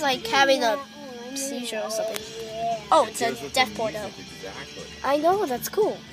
he's like having a seizure or something. Oh, it's a death portal. Exactly. I know, that's cool.